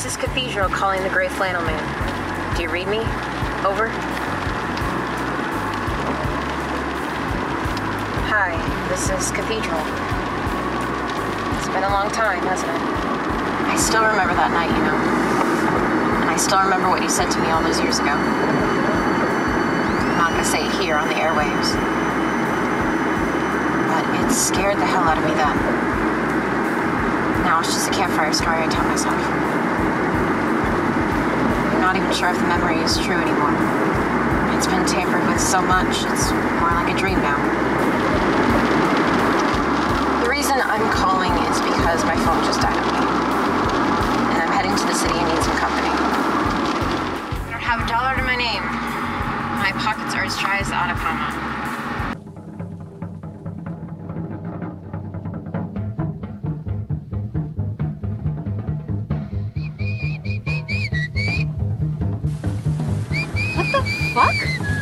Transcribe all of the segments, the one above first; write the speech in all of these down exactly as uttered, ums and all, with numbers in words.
This is Cathedral calling the Gray Flannel Man. Do you read me? Over. Hi, this is Cathedral. It's been a long time, hasn't it? I still remember that night, you know. And I still remember what you said to me all those years ago. I'm not gonna say it here on the airwaves. But it scared the hell out of me then. Now it's just a campfire story I tell myself. I'm not even sure if the memory is true anymore. It's been tampered with so much, it's more like a dream now. The reason I'm calling is because my phone just died on me. And I'm heading to the city and need some company. I don't have a dollar to my name. My pockets are as dry as the Atacama. Fuck?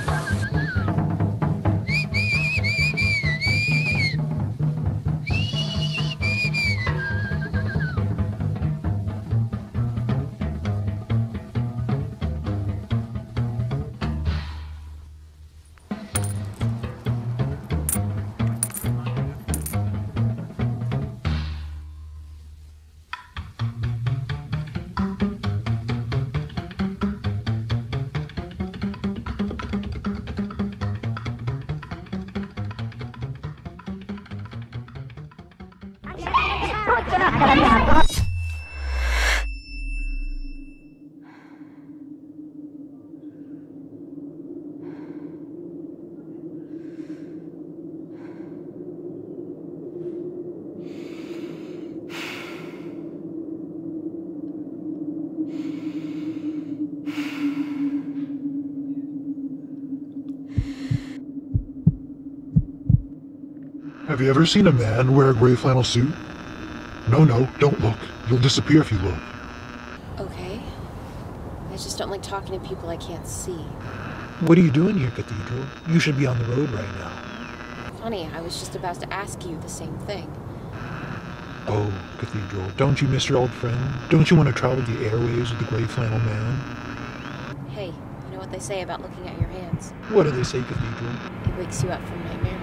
Have you ever seen a man wear a gray flannel suit? No, no, don't look. You'll disappear if you look. Okay. I just don't like talking to people I can't see. What are you doing here, Cathedral? You should be on the road right now. Funny, I was just about to ask you the same thing. Oh, Cathedral, don't you miss your old friend? Don't you want to travel the airwaves with the gray flannel man? Hey, you know what they say about looking at your hands? What do they say, Cathedral? It wakes you up from nightmares.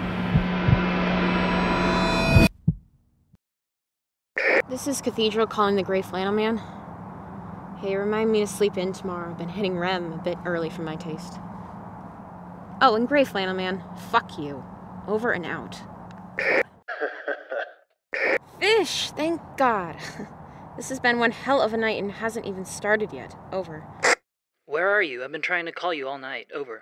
This is Cathedral calling the Gray Flannel Man. Hey, remind me to sleep in tomorrow. I've been hitting R E M a bit early for my taste. Oh, and Gray Flannel Man, fuck you. Over and out. Fish! Thank God. This has been one hell of a night and hasn't even started yet. Over. Where are you? I've been trying to call you all night. Over.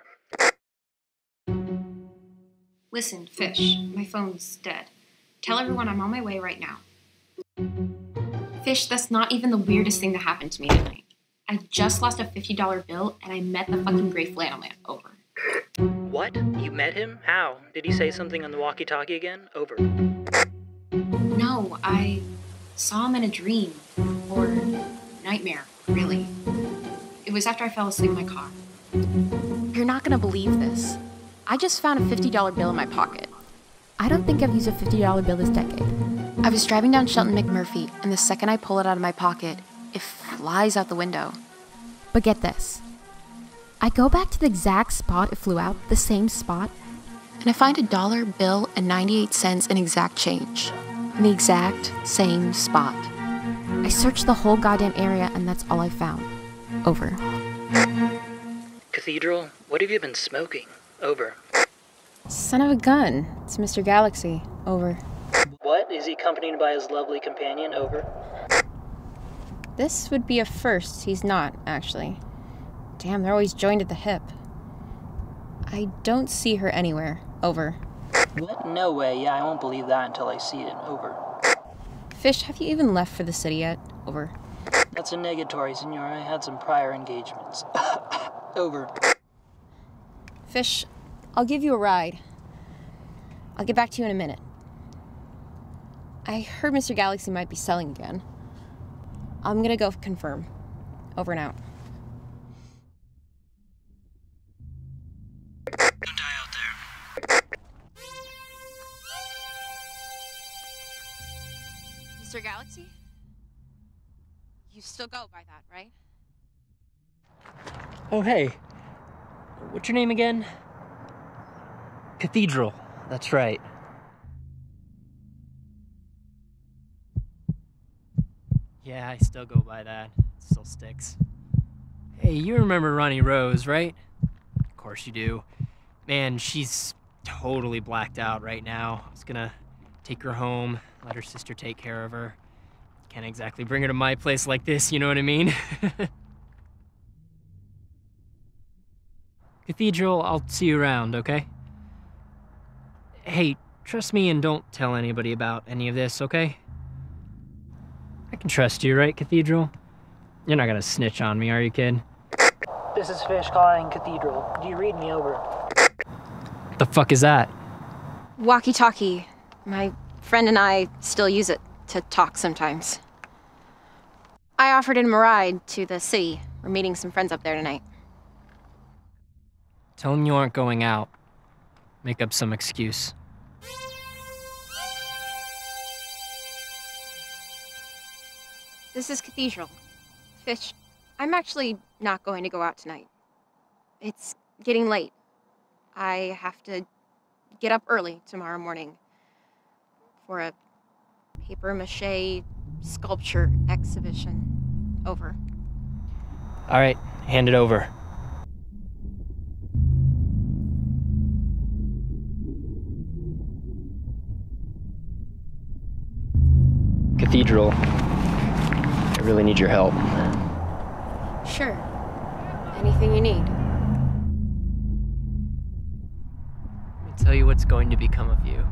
Listen, Fish, my phone's dead. Tell everyone I'm on my way right now. Fish, that's not even the weirdest thing that happened to me tonight. I just lost a fifty dollar bill and I met the fucking Gray Flannel Man. Over. What? You met him? How? Did he say something on the walkie-talkie again? Over. No, I saw him in a dream. Or nightmare, really. It was after I fell asleep in my car. You're not gonna believe this. I just found a fifty dollar bill in my pocket. I don't think I've used a fifty dollar bill this decade. I was driving down Shelton McMurphy, and the second I pull it out of my pocket, it flies out the window. But get this. I go back to the exact spot it flew out, the same spot, and I find a dollar bill and ninety-eight cents in exact change. In the exact same spot. I searched the whole goddamn area, and that's all I found. Over. Cathedral, what have you been smoking? Over. Son of a gun. It's Mister Galaxy. Over. What? Is he accompanied by his lovely companion? Over. This would be a first. He's not, actually. Damn, they're always joined at the hip. I don't see her anywhere. Over. What? No way. Yeah, I won't believe that until I see it. Over. Fish, have you even left for the city yet? Over. That's a negatory, senor. I had some prior engagements. Over. Fish, I'll give you a ride. I'll get back to you in a minute. I heard Mister Galaxy might be selling again. I'm gonna go confirm. Over and out. Don't die out there. Mister Galaxy? You still go by that, right? Oh, hey. What's your name again? Cathedral. That's right. Yeah, I still go by that. It still sticks. Hey, you remember Ronnie Rose, right? Of course you do. Man, she's totally blacked out right now. I was gonna take her home, let her sister take care of her. Can't exactly bring her to my place like this, you know what I mean? Cathedral, I'll see you around, okay? Hey, trust me and don't tell anybody about any of this, okay? I can trust you, right, Cathedral? You're not gonna snitch on me, are you, kid? This is Fish calling Cathedral. Do you read me over? What the fuck is that? Walkie-talkie. My friend and I still use it to talk sometimes. I offered him a ride to the city. We're meeting some friends up there tonight. Tell him you aren't going out. Make up some excuse. This is Cathedral. Fish, I'm actually not going to go out tonight. It's getting late. I have to get up early tomorrow morning for a papier-mâché sculpture exhibition. Over. All right, hand it over. Cathedral, I really need your help. Sure. Anything you need. Let me tell you what's going to become of you.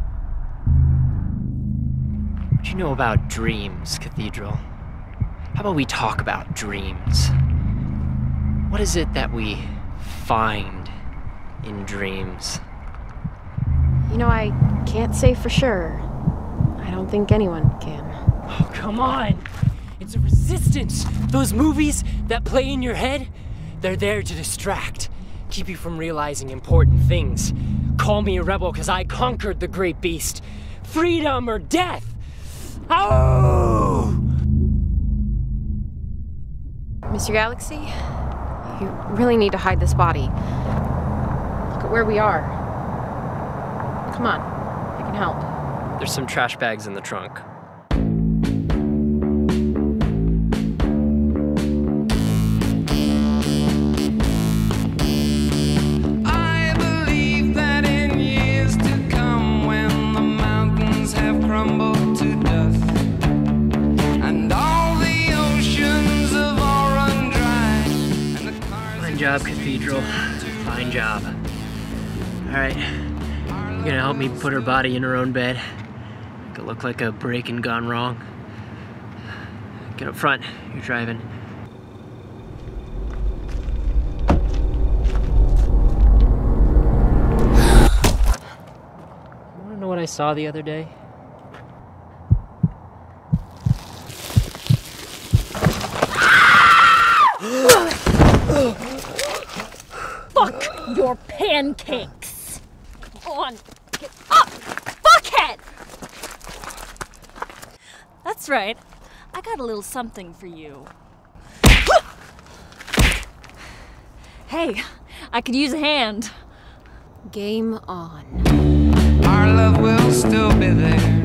What you know about dreams, Cathedral? How about we talk about dreams? What is it that we find in dreams? You know, I can't say for sure. I don't think anyone can. Oh, come on! It's a resistance! Those movies that play in your head, they're there to distract, keep you from realizing important things. Call me a rebel because I conquered the great beast. Freedom or death! Oh! Mister Galaxy, you really need to hide this body. Look at where we are. Come on, I can help. There's some trash bags in the trunk. I believe that in years to come, when the mountains have crumbled to dust, and all the oceans have all run dry, and the cars... Fine job, Cathedral. Fine job. All right, you gonna help me put her body in her own bed? Make it look like a break-in gone wrong. Get up front, you're driving. You wanna know what I saw the other day? Fuck your pancakes! Come on, get up! Fuckhead! That's right. I got a little something for you. Hey, I could use a hand. Game on. Our love will still be there.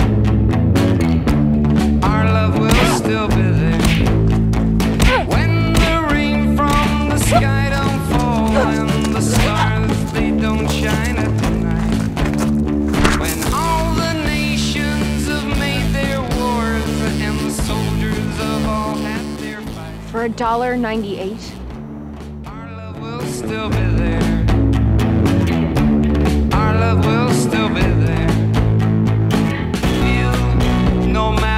Our love will still be there. When the rain from the sky don't fall, and the stars they don't shine at night. When all the nations have made their wars, and the soldiers have all had their fight. For a dollar ninety-eight. Our love will still be there. Our love will still be there. Feel no matter